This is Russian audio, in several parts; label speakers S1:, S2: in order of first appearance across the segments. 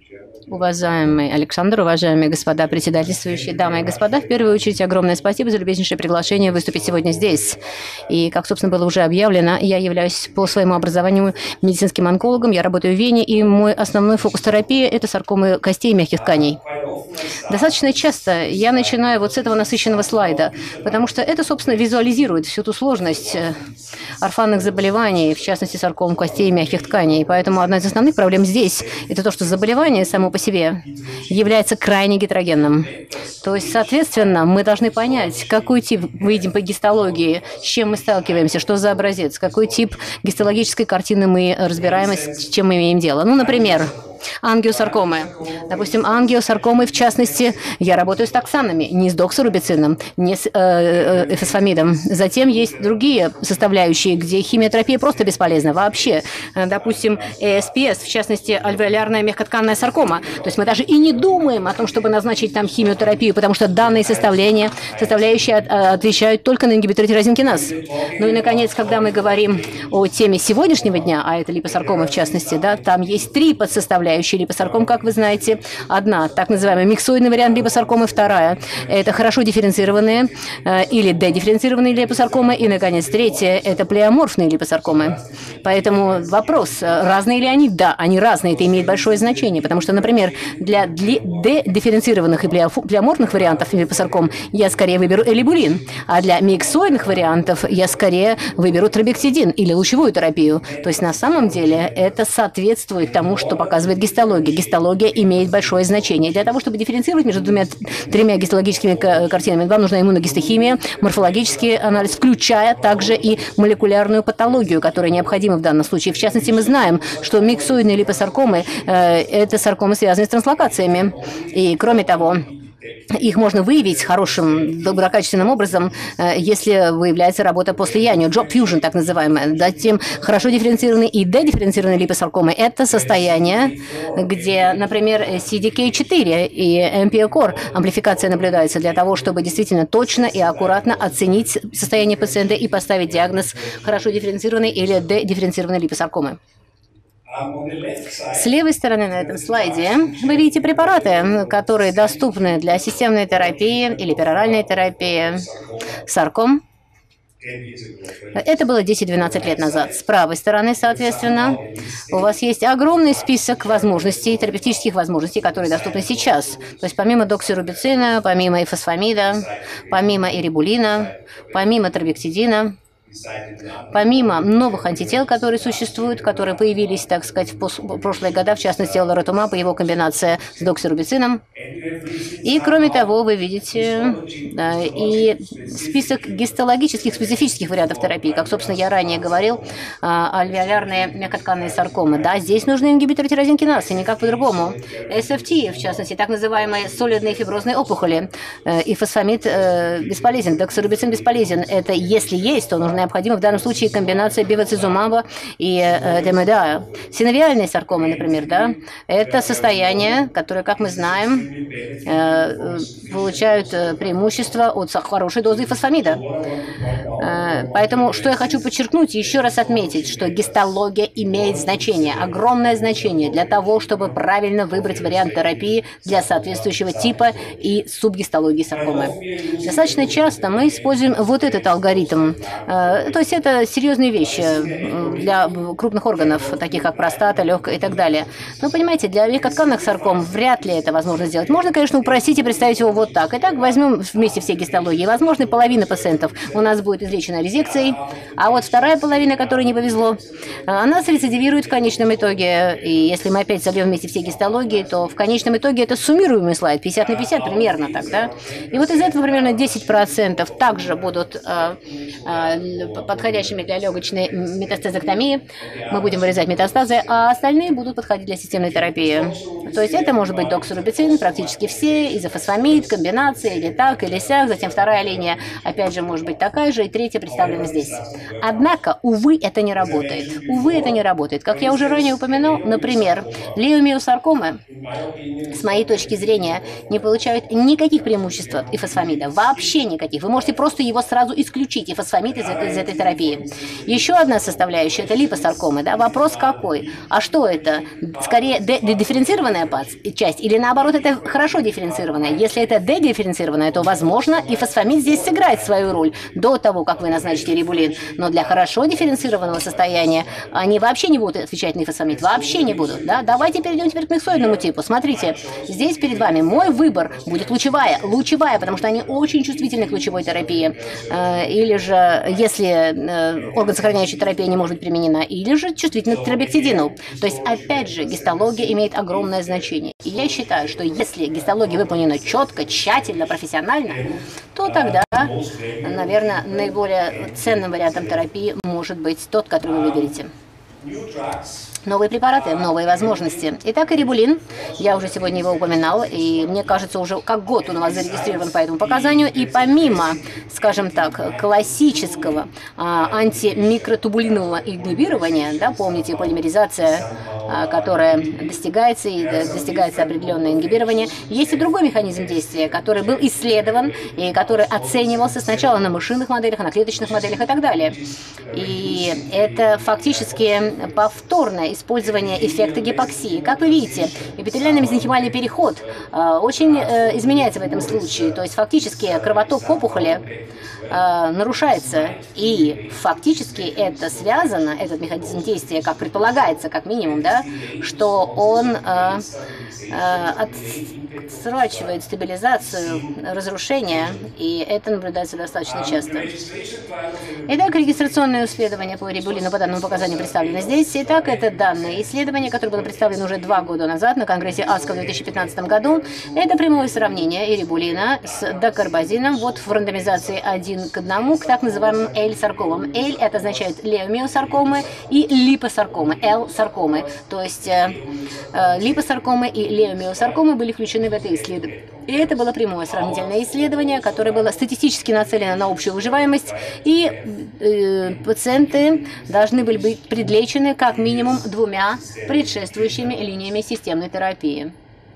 S1: Уважаемый Александр, уважаемые господа председательствующие, дамы и господа, в первую очередь огромное спасибо за любезнейшее приглашение выступить сегодня здесь. И, как, собственно, было уже объявлено, я являюсь по своему образованию медицинским онкологом, я работаю в Вене, и мой основной фокус терапии – это саркомы костей и мягких тканей. Достаточно часто я начинаю вот с этого насыщенного слайда, потому что это, собственно, визуализирует всю ту сложность орфанных заболеваний, в частности, сарком костей и мягких тканей. Поэтому одна из основных проблем здесь – это то, что заболевание само по себе является крайне гетерогенным. То есть, соответственно, мы должны понять, какой тип мы видим по гистологии, с чем мы сталкиваемся, что за образец, какой тип гистологической картины мы разбираем, с чем мы имеем дело. Ну, например, ангиосаркомы. Допустим, ангиосаркомы, в частности, я работаю с токсанами, не с доксорубицином, не с эфосфамидом. Затем есть другие составляющие, где химиотерапия просто бесполезна вообще. Допустим, ЭСПС, в частности, альвеолярная мягкотканная саркома. То есть мы даже и не думаем о том, чтобы назначить там химиотерапию, потому что данные составляющие отвечают только на ингибиторы тирозинкиназ. Ну и, наконец, когда мы говорим о теме сегодняшнего дня, а это липосаркомы в частности, да, там есть три подсоставляющие липосарком, как вы знаете. Одна, так называемый миксоидный вариант липосаркомы, вторая – это хорошо дифференцированные или дедифференцированные липосаркомы, и, наконец, третья – это плеоморфные липосаркомы. Поэтому вопрос, разные ли они? Да, они разные, это имеет большое значение, потому что, например, для дедифференцированных и плеоморфных вариантов липосарком я скорее выберу элибулин, а для миксоидных вариантов я скорее выберу трабектидин или лучевую терапию. То есть на самом деле это соответствует тому, что показывает гистология. Гистология имеет большое значение. Для того, чтобы дифференцировать между тремя гистологическими картинами, вам нужна иммуногистохимия, морфологический анализ, включая также и молекулярную патологию, которая необходима в данном случае. В частности, мы знаем, что миксоидные липосаркомы – это саркомы, связанные с транслокациями. И, кроме того, их можно выявить хорошим, доброкачественным образом, если выявляется работа после янию, job fusion так называемая. Затем хорошо дифференцированные и дедифференцированные липосаркомы – это состояние, где, например, CDK4 и MPO-core амплификация наблюдается для того, чтобы действительно точно и аккуратно оценить состояние пациента и поставить диагноз хорошо дифференцированной или дедифференцированной липосаркомы. С левой стороны на этом слайде вы видите препараты, которые доступны для системной терапии или пероральной терапии сарком. Это было 10-12 лет назад. С правой стороны, соответственно, у вас есть огромный список возможностей, терапевтических возможностей, которые доступны сейчас. То есть помимо доксирубицина, помимо эфосфамида, помимо ирибулина, помимо трабектидина, помимо новых антител, которые существуют, которые появились, так сказать, в прошлые годы, в частности, оларатумаб и его комбинация с доксирубицином. И, кроме того, вы видите и список гистологических специфических вариантов терапии. Как, собственно, я ранее говорил, альвеолярные мягкотканные саркомы. Да, здесь нужны ингибиторы тирозинкиназ, и никак по-другому. SFT, в частности, так называемые солидные фиброзные опухоли. И фосфамид бесполезен, доксирубицин бесполезен. Это, если есть, то необходима в данном случае комбинация бевацизумаба и темедая. Синовиальные саркомы, например, да, это состояние, которое, как мы знаем, получают преимущество от хорошей дозы фосфамида. Поэтому, что я хочу подчеркнуть и еще раз отметить, что гистология имеет значение, огромное значение для того, чтобы правильно выбрать вариант терапии для соответствующего типа и субгистологии саркомы. Достаточно часто мы используем вот этот алгоритм. То есть это серьезные вещи для крупных органов, таких как простата, легкая и так далее. Но, понимаете, для мягкотканных сарком вряд ли это возможно сделать. Можно, конечно, упростить и представить его вот так. Итак, возьмем вместе все гистологии. Возможно, половина пациентов у нас будет излечена резекцией, а вот вторая половина, которой не повезло, она рецидивирует в конечном итоге. И если мы опять сольем вместе все гистологии, то в конечном итоге это суммируемый слайд, 50 на 50 примерно так, да? И вот из этого примерно 10% также будут подходящими для легочной метастазэктомии. Мы будем вырезать метастазы, а остальные будут подходить для системной терапии. То есть это может быть доксирубицин, практически практически все, изофосфамид, комбинации, или так, или сяк, затем вторая линия, опять же, может быть такая же, и третья представлена здесь. Однако, увы, это не работает. Увы, это не работает. Как я уже ранее упомянул, например, леомиосаркомы, с моей точки зрения, не получают никаких преимуществ от ифосфамида. Вообще никаких. Вы можете просто его сразу исключить, ифосфамид, из этой терапии. Еще одна составляющая – это липосаркомы. Да? Вопрос какой? А что это? Скорее, дифференцированная часть или наоборот, это хорошо дифференцированная? Если это дедифференцированная, то, возможно, ифосфамид здесь сыграет свою роль до того, как вы назначите рибулин. Но для хорошо дифференцированного состояния они вообще не будут отвечать на ифосфамид. Вообще не будут. Да? Давайте перейдем теперь к миксоидному типу. Смотрите, здесь перед вами мой выбор будет лучевая, потому что они очень чувствительны к лучевой терапии. Или же, если органосохраняющая терапия не может быть применена, или же чувствительны к тробектидину. То есть, опять же, гистология имеет огромное значение. И я считаю, что если гистология выполнена четко, тщательно, профессионально, то тогда, наверное, наиболее ценным вариантом терапии может быть тот, который вы выберете. Новые препараты, новые возможности. Итак, ирибулин, я уже сегодня его упоминал, и мне кажется, уже как год он у вас зарегистрирован по этому показанию, и помимо, скажем так, классического антимикротубулинового ингибирования, да, помните, полимеризация, которая достигается, и достигается определенное ингибирование, есть и другой механизм действия, который был исследован, и который оценивался сначала на мышиных моделях, на клеточных моделях и так далее. И это фактически повторное использование эффекта гипоксии. Как вы видите, эпителиально-мезенхимальный переход очень изменяется в этом случае. То есть фактически кровоток опухоли нарушается. И фактически это связано, этот механизм действия, как предполагается, как минимум, да, что он отсрачивает стабилизацию разрушения, и это наблюдается достаточно часто. Итак, регистрационные исследования по ирибулину по данному показанию представлены здесь. Итак, это данное исследование, которое было представлено уже 2 года назад на конгрессе АСКО в 2015 году. Это прямое сравнение ирибулина с докарбазином вот в рандомизации 1 к 1 к так называемым L-саркомам. L это означает леомиосаркомы и липосаркомы, L-саркомы. То есть липосаркомы и леомиосаркомы были включены в это исследование. И это было прямое сравнительное исследование, которое было статистически нацелено на общую выживаемость, и пациенты должны были быть предлечены как минимум 2 предшествующими линиями системной терапии.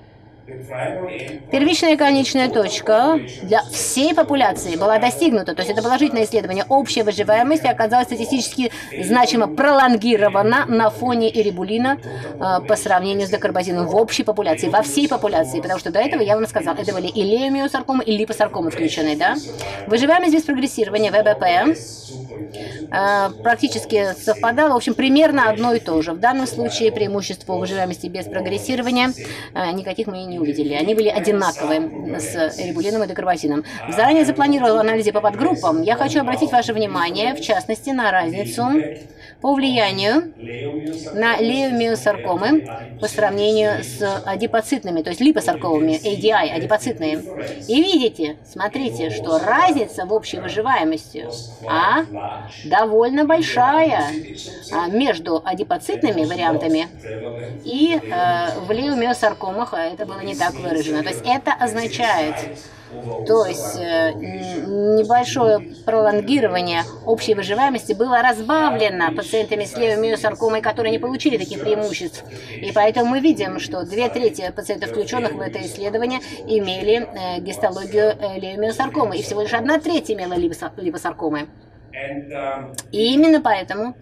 S1: Первичная и конечная точка для всей популяции была достигнута, то есть это положительное исследование. Общая выживаемость оказалась статистически значимо пролонгирована на фоне ирибулина по сравнению с докарбазином в общей популяции, во всей популяции, потому что до этого я вам сказал, это были и леомиосаркомы, и липосаркомы включены, да? Выживаемость без прогрессирования ВБП практически совпадало, в общем, примерно одно и то же. В данном случае преимущество выживаемости без прогрессирования никаких мы не увидели. Они были одинаковые с ирибулином и докарбазином. В заранее запланированном анализе по подгруппам я хочу обратить ваше внимание, в частности, на разницу по влиянию на леомиосаркомы по сравнению с адипоцитными, то есть липосаркомами, ADI, адипоцитные. И видите, смотрите, что разница в общей выживаемости довольно большая между адипоцитными вариантами и в леомиосаркомах это было не так выражено. То есть это означает, то есть небольшое пролонгирование общей выживаемости было разбавлено пациентами с леомиосаркомой, которые не получили таких преимуществ. И поэтому мы видим, что 2/3 пациентов, включенных в это исследование, имели гистологию леомиосаркомы, и всего лишь 1/3 имела липосаркомы. И именно поэтому,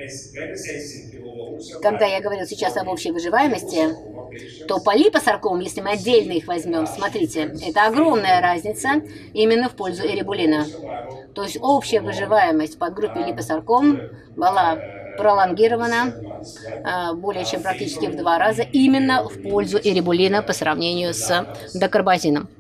S1: когда я говорил сейчас об общей выживаемости, то по липосаркомам, если мы отдельно их возьмем, смотрите, это огромная разница именно в пользу ирибулина. То есть общая выживаемость в подгруппе липосарком была пролонгирована более чем практически в 2 раза именно в пользу ирибулина по сравнению с докарбазином.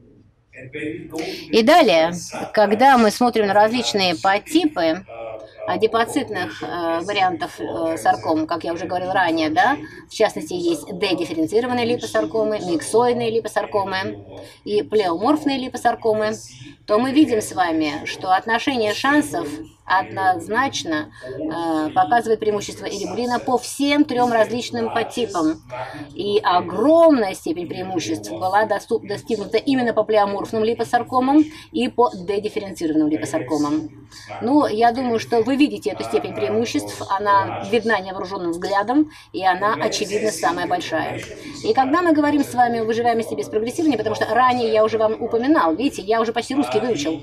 S1: И далее, когда мы смотрим на различные подтипы адипоцитных вариантов сарком, как я уже говорил ранее, да, в частности, есть дедифференцированные липосаркомы, миксоидные липосаркомы и плеоморфные липосаркомы. то мы видим с вами, что отношение шансов однозначно показывает преимущество эрибулина по всем трем различным подтипам. И огромная степень преимуществ была достигнута именно по плеоморфным липосаркомам и по дедифференцированным липосаркомам. Ну, я думаю, что вы видите эту степень преимуществ, она видна невооруженным взглядом, и она, очевидно, самая большая. И когда мы говорим с вами о выживаемости без прогрессирования, потому что ранее я уже вам упоминал, видите, я уже почти русский выучил.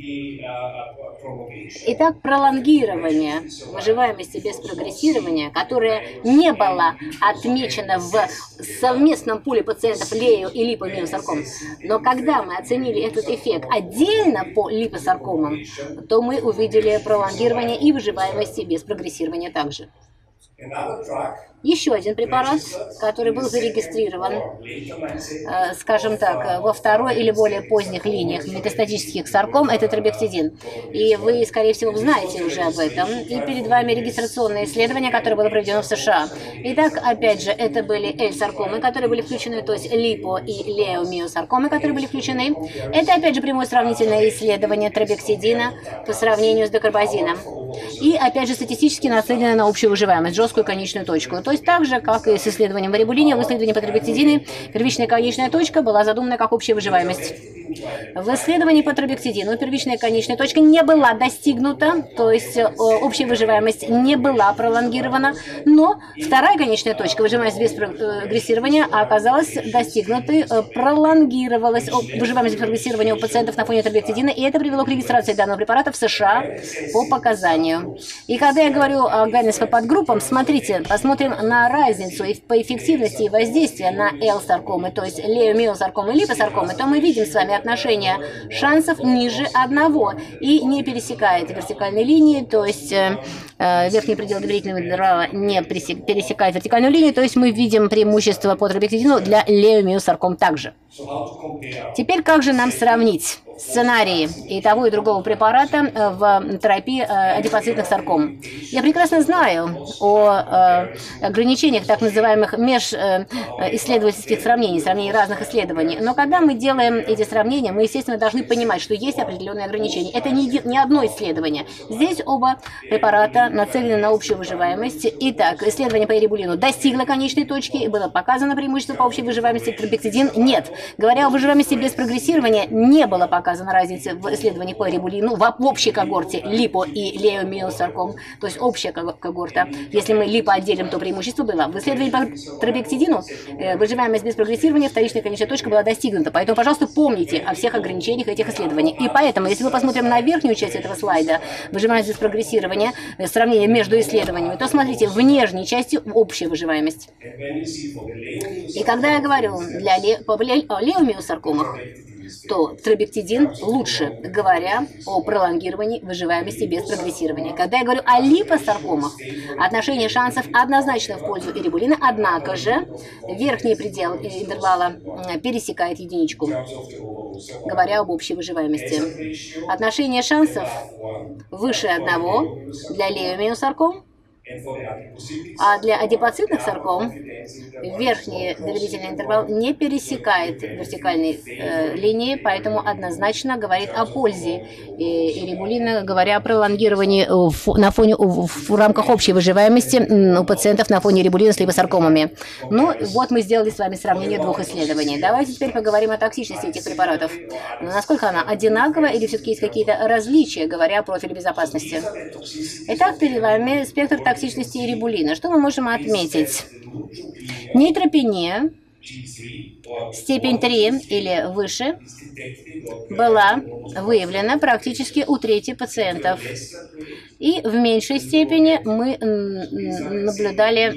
S1: Итак, пролонгирование выживаемости без прогрессирования, которое не было отмечено в совместном пуле пациентов лео и липомиосарком, но когда мы оценили этот эффект отдельно по липосаркомам, то мы увидели пролонгирование и выживаемости без прогрессирования также. Еще один препарат, который был зарегистрирован, скажем так, во второй или более поздних линиях метастатических сарком, это трабектидин. И вы, скорее всего, знаете уже об этом. И перед вами регистрационное исследование, которое было проведено в США. Итак, опять же, это были L-саркомы, которые были включены, то есть липо и леомиосаркомы, которые были включены. Это, опять же, прямое сравнительное исследование трабектидина по сравнению с докарбазином. И, опять же, статистически нацелено на общую выживаемость, жесткую конечную точку. То есть так же, как и с исследованием в эрибулине, в исследовании по трабектидину первичная конечная точка была задумана как общая выживаемость. В исследовании по трабектидину первичная конечная точка не была достигнута, то есть общая выживаемость не была пролонгирована, но вторая конечная точка, выживаемость без прогрессирования, оказалась достигнутой, пролонгировалась выживаемость без прогрессирования у пациентов на фоне трабектидина, и это привело к регистрации данного препарата в США по показанию. И когда я говорю о гайденсе по подгруппам, смотрите, посмотрим на разницу по эффективности и воздействия на L-саркомы, то есть леомиосаркомы и липосаркомы, то мы видим с вами отношение шансов ниже 1 и не пересекает вертикальной линии, то есть верхний предел доверительного интервала не пересекает вертикальную линию, то есть мы видим преимущество по трабектидину для леомиосарком также. Теперь как же нам сравнить сценарии и того, и другого препарата в терапии адипоцитных сарком? Я прекрасно знаю о ограничениях так называемых межисследовательских сравнений разных исследований, но когда мы делаем эти сравнения, мы, естественно, должны понимать, что есть определенные ограничения. Это не одно исследование. Здесь оба препарата нацелены на общую выживаемость. Итак, исследование по эрибулину достигло конечной точки и было показано преимущество по общей выживаемости. Трабектидин нет. Говоря о выживаемости без прогрессирования, не было показано разницы в исследовании по эрибулину в общей когорте липо и леомиосарком, то есть общая когорта. Если мы липо отделим, то преимущество было. В исследовании по трабектидину выживаемость без прогрессирования, вторичная конечная точка была достигнута. Поэтому, пожалуйста, помните о всех ограничениях этих исследований. И поэтому, если мы посмотрим на верхнюю часть этого слайда, выживаемость без прогрессирования, сравнение между исследованиями, то смотрите, в нижней части общая выживаемость. И когда я говорю о леомиосаркомах, то трабектидин лучше, говоря о пролонгировании выживаемости без прогрессирования. Когда я говорю о липосаркомах, отношение шансов однозначно в пользу эрибулина, однако же верхний предел интервала пересекает единичку, говоря об общей выживаемости. Отношение шансов выше 1 для леомиосарком, а для адипоцитных сарком верхний доверительный интервал не пересекает вертикальной линии, поэтому однозначно говорит о пользе эрибулина, говоря о пролонгировании в рамках общей выживаемости у пациентов на фоне эрибулина с липосаркомами. Ну, вот мы сделали с вами сравнение двух исследований. Давайте теперь поговорим о токсичности этих препаратов. Насколько она одинаковая или все-таки есть какие-то различия, говоря о профиле безопасности? Итак, перед вами спектр токсичности эрибулина. Что мы можем отметить? Нейтропения, степень 3 или выше, была выявлена практически у трети пациентов. И в меньшей степени мы наблюдали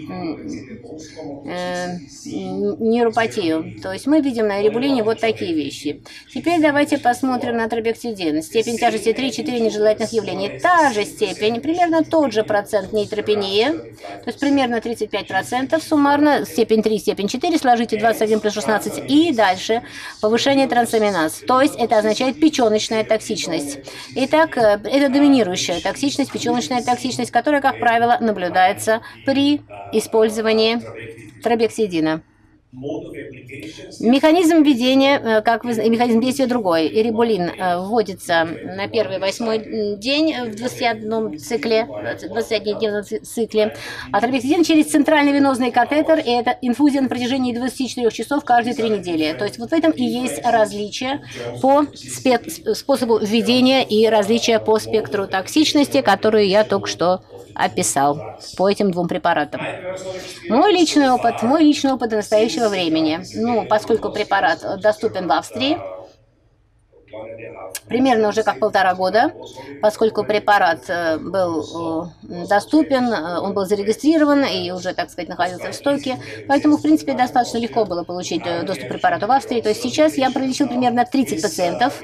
S1: нейропатию. То есть мы видим на эрибулине вот такие вещи. Теперь давайте посмотрим на трабектидин. Степень тяжести 3-4 нежелательных явлений. Та же степень, примерно тот же процент нейтропении, то есть примерно 35% суммарно, степень 3, степень 4, сложите 21 плюс 16 и дальше повышение трансаминаз. То есть это означает печеночная токсичность. Итак, это доминирующая токсичность, печеночная токсичность, которая, как правило, наблюдается при использовании трабектидина. Механизм введения, как вы, механизм действия другой. Ирибулин вводится на первый 8-й день в 21 цикле, 21-дневном цикле. Атропиксетин через центральный венозный катетер, и это инфузия на протяжении 24 часов каждые 3 недели. То есть вот в этом и есть различие по способу введения и различия по спектру токсичности, которую я только что описал по этим двум препаратам. Мой личный опыт до настоящего времени. Ну, поскольку препарат доступен в Австрии, примерно уже как 1,5 года, поскольку препарат был доступен, он был зарегистрирован и уже, так сказать, находился в стоке, поэтому, в принципе, достаточно легко было получить доступ к препарату в Австрии. То есть сейчас я пролечил примерно 30 пациентов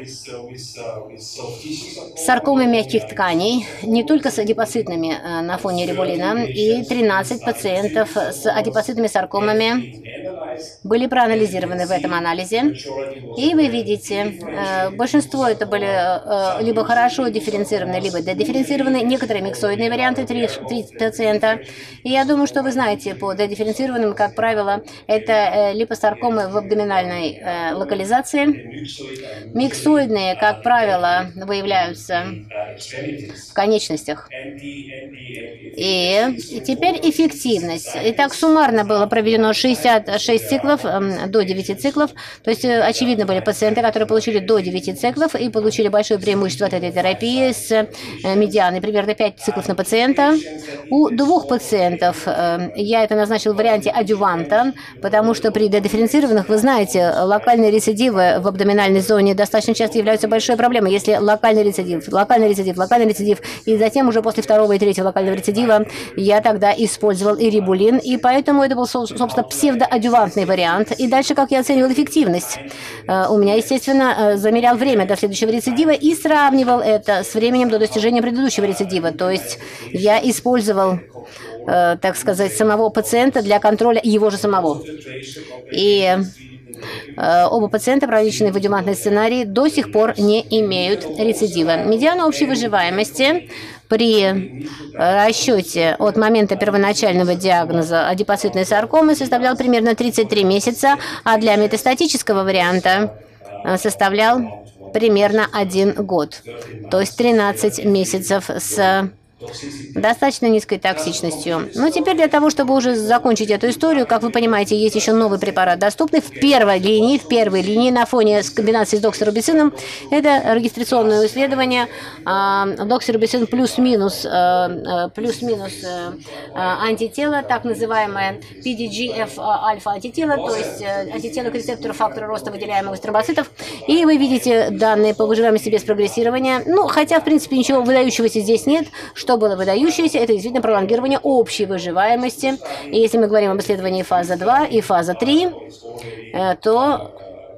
S1: с саркомой мягких тканей, не только с адипоцитными на фоне рибулина, и 13 пациентов с адипоцитными саркомами были проанализированы в этом анализе. И вы видите, большинство это были либо хорошо дифференцированные, либо дедифференцированные, некоторые миксоидные варианты, 3 пациента. И я думаю, что вы знаете, по дедифференцированным, как правило, это липосаркомы в абдоминальной локализации. Миксоидные, как правило, выявляются в конечностях. И теперь эффективность. Итак, суммарно было проведено 66 циклов до 9 циклов. То есть, очевидно, были пациенты, которые получили до 9 циклов и получили большое преимущество от этой терапии с медианой примерно 5 циклов на пациента. У 2 пациентов я это назначил в варианте адюванта, потому что при дедифференцированных, вы знаете, локальные рецидивы в абдоминальной зоне достаточно часто являются большой проблемой. Если локальный рецидив, и затем уже после 2-го и 3-го локального рецидива я тогда использовал ирибулин, и поэтому это был, собственно, псевдоадювантный вариант. И дальше, как я оценивал эффективность? У меня, естественно, замерял время до следующего рецидива и сравнивал это с временем до достижения предыдущего рецидива. То есть я использовал, так сказать, самого пациента для контроля его же самого. И оба пациента, пролеченные в адювантный сценарий, до сих пор не имеют рецидива. Медиана общей выживаемости при расчете от момента первоначального диагноза адипоцитной саркомы составлял примерно 33 месяца, а для метастатического варианта составлял примерно 1 год, то есть 13 месяцев с достаточно низкой токсичностью. Но теперь для того, чтобы уже закончить эту историю, как вы понимаете, есть еще новый препарат, доступный в первой линии на фоне комбинации с доксирубицином. Это регистрационное исследование доксирубицин плюс-минус антитело, так называемое PDGF-альфа антитело, то есть антитело к рецептору фактора роста выделяемых из тромбоцитов. И вы видите данные по выживаемости без прогрессирования. Ну, хотя, в принципе, ничего выдающегося здесь нет. Что было выдающееся, это действительно пролонгирование общей выживаемости. И если мы говорим об исследовании фаза 2 и фаза 3, то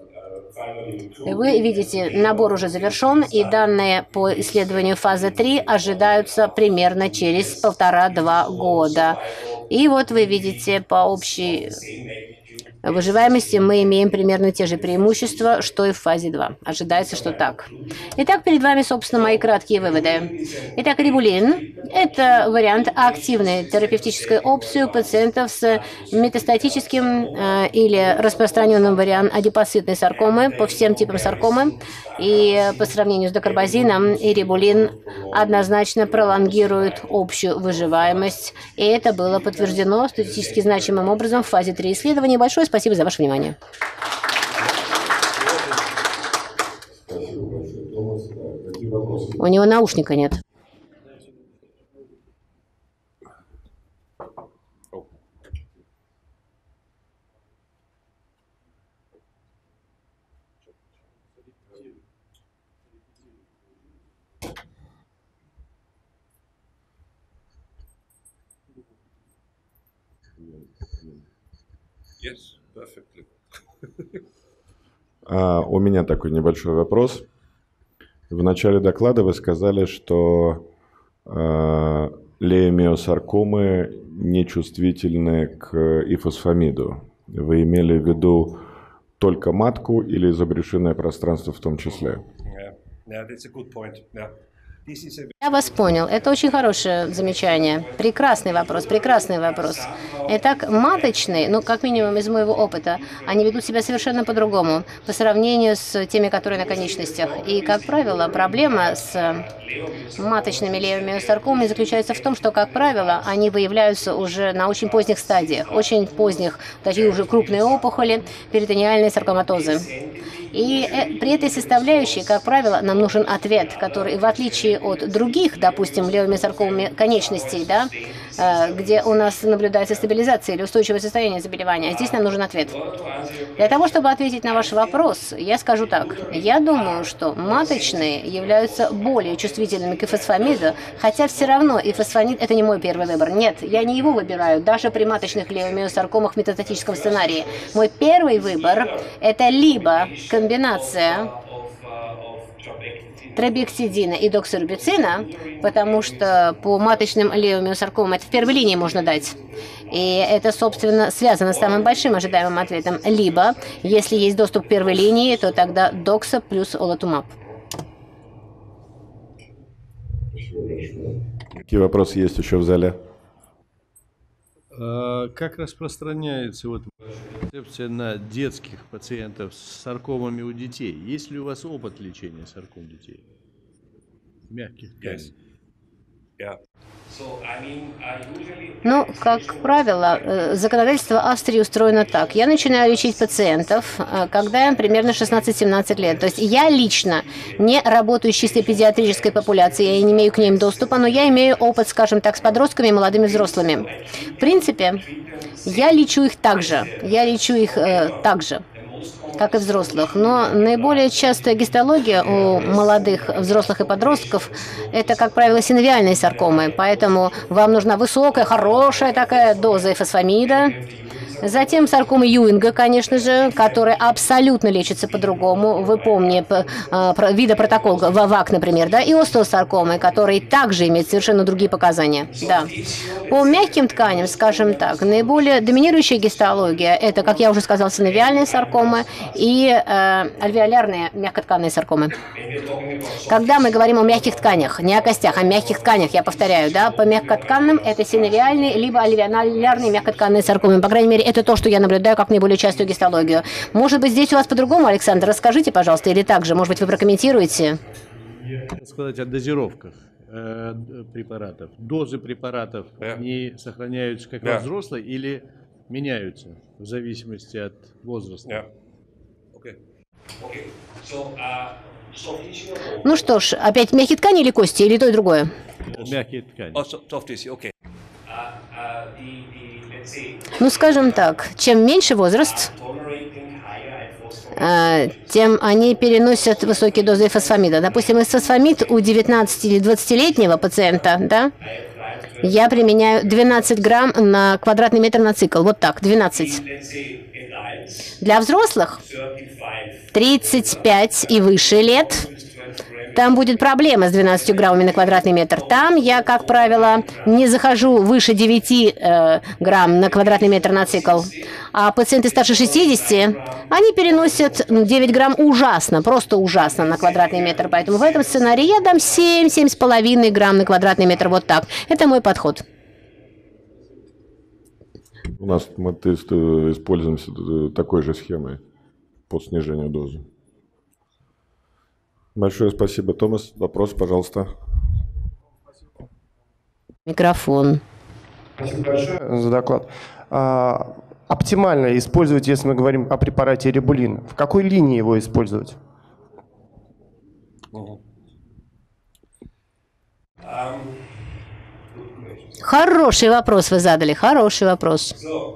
S1: вы видите, набор уже завершен, и данные по исследованию фазы 3 ожидаются примерно через 1,5-2 года. И вот вы видите, по общей выживаемости мы имеем примерно те же преимущества, что и в фазе 2. Ожидается, что так. Итак, перед вами, собственно, мои краткие выводы. Итак, рибулин – это вариант активной терапевтической опции у пациентов с метастатическим или распространенным вариантом адипоцитной саркомы по всем типам саркомы. И по сравнению с докарбазином, ирибулин однозначно пролонгирует общую выживаемость. И это было подтверждено статистически значимым образом в фазе 3 исследования. Большое спасибо за ваше внимание. У него наушника нет.
S2: У меня такой небольшой вопрос. В начале доклада вы сказали, что лейомиосаркомы нечувствительны к ифосфамиду. Вы имели в виду только матку или забрюшинное пространство в том числе?
S1: Я вас понял. Это очень хорошее замечание. Прекрасный вопрос, прекрасный вопрос. Итак, маточные, ну, как минимум из моего опыта, они ведут себя совершенно по-другому по сравнению с теми, которые на конечностях. И, как правило, проблема с маточными леомиосаркомами заключается в том, что, как правило, они выявляются уже на очень поздних стадиях, очень поздних, такие уже крупные опухоли, перитониальные саркоматозы. И при этой составляющей, как правило, нам нужен ответ, который, в отличие от других, допустим, леомиосаркомами конечностей, да, где у нас наблюдается стабилизация или устойчивое состояние заболевания, здесь нам нужен ответ. Для того, чтобы ответить на ваш вопрос, я скажу так. Я думаю, что маточные являются более чувствительными к ифосфамиду, хотя все равно ифосфамид – это не мой первый выбор. Нет, я не его выбираю, даже при маточных леомиосаркомах в метастатическом сценарии. Мой первый выбор – это либо комбинация трабектидина и доксорубицина, потому что по маточным леомиосаркомам это в первой линии можно дать. И это, собственно, связано с самым большим ожидаемым ответом. Либо, если есть доступ к первой линии, то тогда докса плюс олатумаб.
S2: Какие вопросы есть еще в зале?
S3: Как распространяется вот концепция на детских пациентов с саркомами у детей? Есть ли у вас опыт лечения сарком детей? Мягких тканей.
S1: Ну, как правило, законодательство Австрии устроено так. Я начинаю лечить пациентов, когда им примерно 16-17 лет. То есть я лично не работаю с чистой педиатрической популяцией, я не имею к ним доступа, но я имею опыт, скажем так, с подростками и молодыми взрослыми. В принципе, я лечу их так же. Как и взрослых. Но наиболее частая гистология у молодых, взрослых и подростков – это, как правило, синовиальные саркомы. Поэтому вам нужна высокая, хорошая такая доза фосфамида. Затем саркомы Юинга, конечно же, которые абсолютно лечатся по-другому. Вы помните вида протокол ВАВАК, например, да, и остеосаркомы, которые также имеют совершенно другие показания. Да. По мягким тканям, скажем так, наиболее доминирующая гистология – это, как я уже сказал, синовиальные саркомы и альвеолярные мягкотканные саркомы. Когда мы говорим о мягких тканях, не о костях, а о мягких тканях, я повторяю, да, по мягкотканным это синовиальные либо альвеолярные мягкотканные саркомы. По крайней мере, это то, что я наблюдаю как наиболее частую гистологию. Может быть, здесь у вас по-другому, Александр? Расскажите, пожалуйста, или так же? Может быть, вы прокомментируете?
S3: Хотел сказать о дозировках препаратов. Дозы препаратов, они сохраняются как во взрослой или меняются в зависимости от возраста?
S1: Ну что ж, опять мягкие ткани или кости, или то и другое?
S3: Мягкие ткани.
S1: Ну, скажем так, чем меньше возраст, тем они переносят высокие дозы фосфамида. Допустим, фосфамид у 19 или 20-летнего пациента, да, я применяю 12 грамм на квадратный метр на цикл. Вот так, 12. Для взрослых 35 и выше лет там будет проблема с 12 граммами на квадратный метр. Там я, как правило, не захожу выше 9 грамм на квадратный метр на цикл. А пациенты старше 60, они переносят 9 грамм ужасно, просто ужасно на квадратный метр. Поэтому в этом сценарии я дам 7-7,5 грамм на квадратный метр. Вот так. Это мой подход.
S2: У нас мы используем такой же схемой по снижению дозы. Большое спасибо, Томас. Вопрос, пожалуйста.
S1: Микрофон.
S4: Спасибо большое за доклад. Оптимально использовать, если мы говорим о препарате рибулин, в какой линии его использовать?
S1: Хороший вопрос вы задали, хороший вопрос.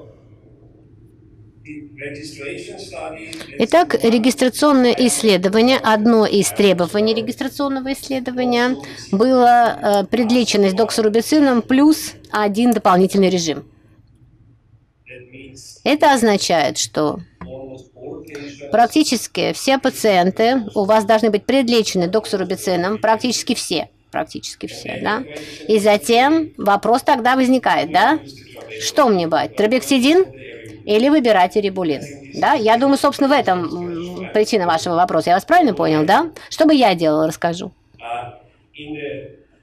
S1: Итак, регистрационное исследование, одно из требований регистрационного исследования было предлеченность доксорубицином плюс один дополнительный режим. Это означает, что практически все пациенты у вас должны быть предлечены доксорубицином, практически все, да? И затем вопрос тогда возникает, да? Что мне брать, трабектидин или выбирать рибулин? Да? Я думаю, собственно, в этом причина вашего вопроса. Я вас правильно понял, да? Что бы я делала, расскажу.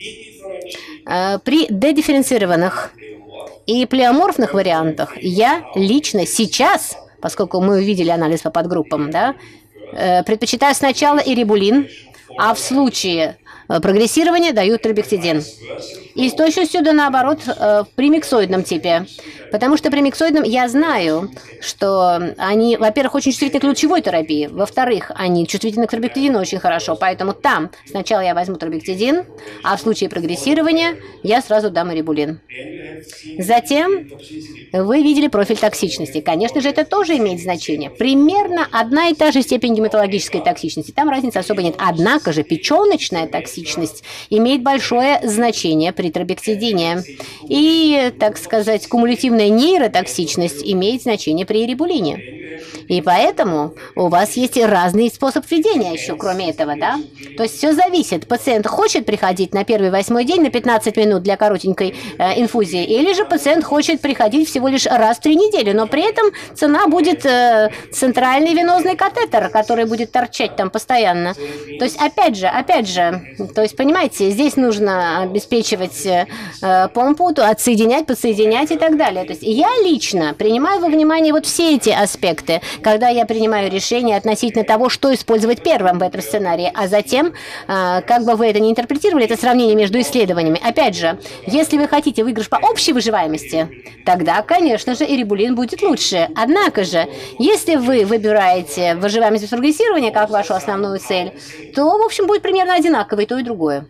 S1: При дедифференцированных и плеоморфных вариантах я лично сейчас, поскольку мы увидели анализ по подгруппам, да, предпочитаю сначала ирибулин, а в случае прогрессирования даю трабектидин. И с точностью да наоборот при миксоидном типе. Потому что при миксоидном я знаю, что они, во-первых, очень чувствительны к лучевой терапии, во-вторых, они чувствительны к трабектидину очень хорошо, поэтому там сначала я возьму трабектидин, а в случае прогрессирования я сразу дам ирибулин. Затем вы видели профиль токсичности. Конечно же, это тоже имеет значение. Примерно одна и та же степень гематологической токсичности. Там разницы особо нет. Однако же печеночная токсичность имеет большое значение при трабектидине. И, так сказать, кумулятивная нейротоксичность имеет значение при ирибулине. И поэтому у вас есть разный способ введения еще, кроме этого, да? То есть все зависит. Пациент хочет приходить на первый 8-й день на 15 минут для коротенькой инфузии, или же пациент хочет приходить всего лишь раз в 3 недели, но при этом цена будет центральный венозный катетер, который будет торчать там постоянно. То есть опять же, то есть понимаете, здесь нужно обеспечивать помпу, отсоединять, подсоединять и так далее. То есть я лично принимаю во внимание вот все эти аспекты, когда я принимаю решение относительно того, что использовать первым в этом сценарии, а затем, как бы вы это ни интерпретировали, это сравнение между исследованиями. Опять же, если вы хотите выигрыш по общей выживаемости, тогда, конечно же, ирибулин будет лучше. Однако же, если вы выбираете выживаемость без прогрессирования как вашу основную цель, то, в общем, будет примерно одинаково и то, и другое.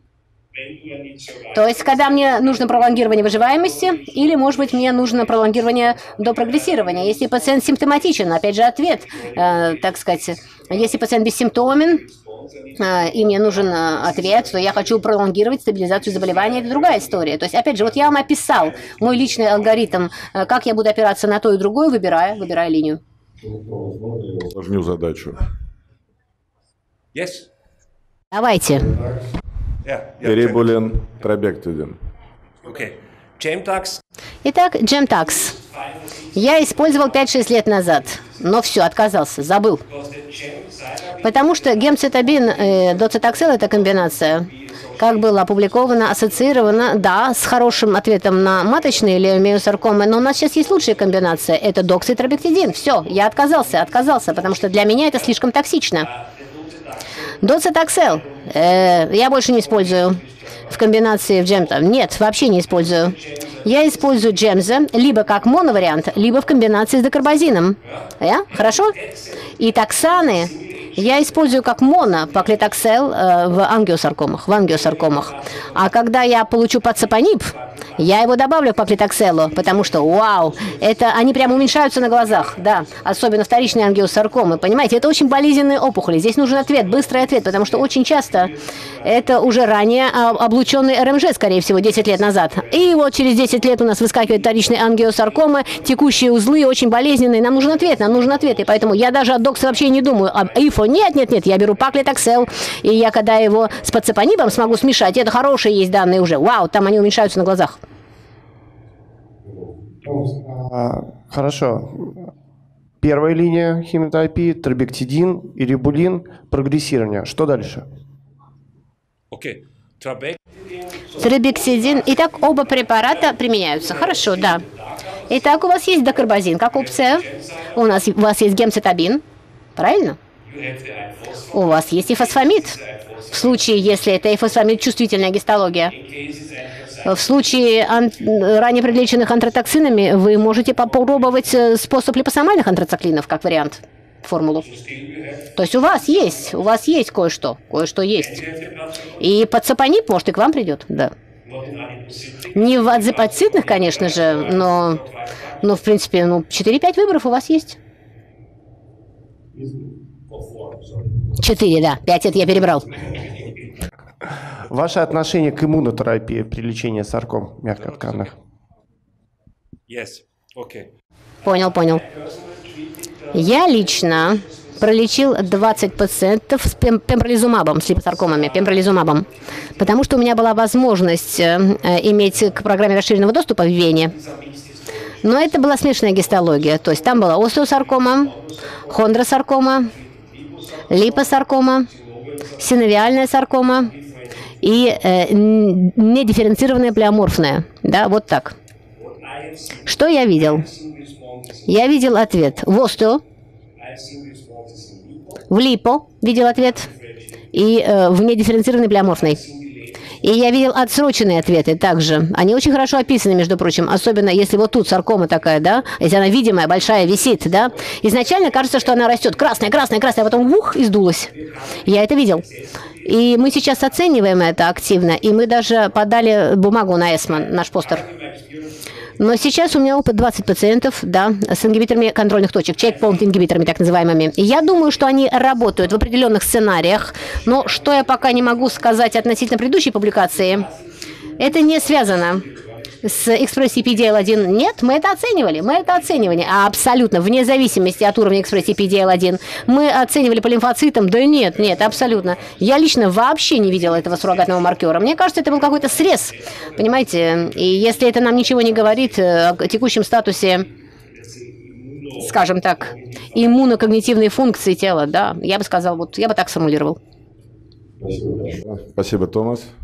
S1: То есть, когда мне нужно пролонгирование выживаемости, или, может быть, мне нужно пролонгирование до прогрессирования. Если пациент симптоматичен, опять же, ответ, так сказать, если пациент бессимптомен, и мне нужен ответ, что я хочу пролонгировать стабилизацию заболевания, это другая история. То есть, опять же, вот я вам описал мой личный алгоритм, как я буду опираться на то и другое, выбирая линию.
S2: Усложню задачу.
S5: Yes.
S1: Давайте.
S2: Ирибулин, трабектидин.
S5: Okay. GemTax.
S1: Итак, GemTax. Я использовал 5-6 лет назад, но все, отказался, забыл. Потому что гемцитабин и доцитоксел – это комбинация, как было опубликовано, ассоциировано, да, с хорошим ответом на маточные леомиосаркомы, но у нас сейчас есть лучшая комбинация – это докситрабектидин. Все, я отказался, потому что для меня это слишком токсично. Доцитоксел я больше не использую в комбинации в джемта. Нет, вообще не использую. Я использую джемза либо как моновариант, либо в комбинации с докарбазином. Хорошо? И токсаны я использую как моно-паклитоксел в ангиосаркомах. А когда я получу пацапанип, я его добавлю к паклитокселу, потому что, вау, это они прямо уменьшаются на глазах, да, особенно вторичные ангиосаркомы, понимаете, это очень болезненные опухоли, здесь нужен ответ, быстрый ответ, потому что очень часто это уже ранее облученный РМЖ, скорее всего, 10 лет назад. И вот через 10 лет у нас выскакивают вторичные ангиосаркомы, текущие узлы, очень болезненные, нам нужен ответ, и поэтому я даже от докса вообще не думаю, об ИФО, нет, я беру паклитоксел, и я когда его с пацапанипом смогу смешать, это хорошие есть данные уже, вау, там они уменьшаются на глазах.
S4: Хорошо. Первая линия химиотерапии, трабектидин, ирибулин, прогрессирование. Что дальше?
S5: Окей.
S1: Трабектидин. Итак, оба препарата применяются. Хорошо, да. Итак, у вас есть докарбазин как опция. У вас есть гемцитабин. Правильно? У вас есть и фосфамид. В случае, если это и фосфамид, чувствительная гистология. В случае ранее привлеченных антротоксинами вы можете попробовать способ липосомальных антрациклинов как вариант, формулу. То есть у вас есть кое-что есть. И пацапанип, может, и к вам придет, да. Не в адзепатцитных, конечно же, но в принципе, 4-5 выборов у вас есть. 4, да, 5 это я перебрал.
S4: Ваше отношение к иммунотерапии при лечении сарком мягкотканных?
S5: Yes. Okay.
S1: Понял. Я лично пролечил 20 пациентов с пембролизумабом, с липосаркомами, пембролизумабом, потому что у меня была возможность иметь к программе расширенного доступа в Вене. Но это была смешанная гистология, то есть там была остеосаркома, хондросаркома, липосаркома, синовиальная саркома и недифференцированное плеоморфное. Да, вот так. Что я видел? Я видел ответ в остео, в липо видел ответ и в недифференцированный плеоморфный. И я видел отсроченные ответы также. Они очень хорошо описаны, между прочим. Особенно, если вот тут саркома такая, да, если она видимая, большая, висит, да. Изначально кажется, что она растет красная, красная, красная, а потом ух, и сдулась. Я это видел. И мы сейчас оцениваем это активно. И мы даже подали бумагу на ЭСМО, наш постер. Но сейчас у меня опыт 20 пациентов, да, с ингибиторами контрольных точек, чекпоинт-ингибиторами так называемыми. И я думаю, что они работают в определенных сценариях, но что я пока не могу сказать относительно предыдущей публикации, это не связано с экспрессией PDL1. Нет, мы это оценивали, абсолютно, вне зависимости от уровня экспрессии PDL1. Мы оценивали по лимфоцитам, да нет, абсолютно. Я лично вообще не видела этого суррогатного маркера. Мне кажется, это был какой-то срез, понимаете? И если это нам ничего не говорит о текущем статусе, скажем так, иммунокогнитивной функции тела, да, я бы сказал, вот, я бы так сформулировал.
S2: Спасибо, Томас.